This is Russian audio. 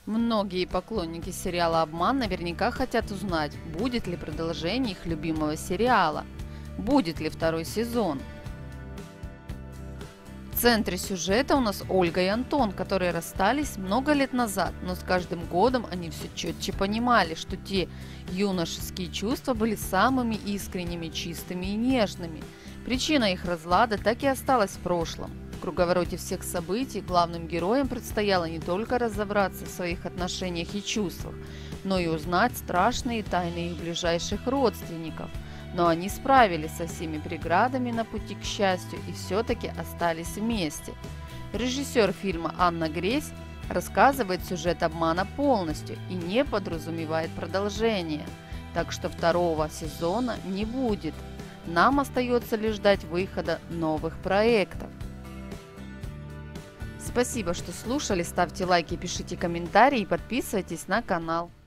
Многие поклонники сериала «Обман» наверняка хотят узнать, будет ли продолжение их любимого сериала, будет ли второй сезон. В центре сюжета у нас Ольга и Антон, которые расстались много лет назад, но с каждым годом они все четче понимали, что те юношеские чувства были самыми искренними, чистыми и нежными. Причина их разлада так и осталась в прошлом. В круговороте всех событий главным героям предстояло не только разобраться в своих отношениях и чувствах, но и узнать страшные тайны их ближайших родственников. Но они справились со всеми преградами на пути к счастью и все-таки остались вместе. Режиссер фильма Анна Гресь рассказывает сюжет «Обмана» полностью и не подразумевает продолжение, так что второго сезона не будет. Нам остается лишь ждать выхода новых проектов. Спасибо, что слушали, ставьте лайки, пишите комментарии и подписывайтесь на канал.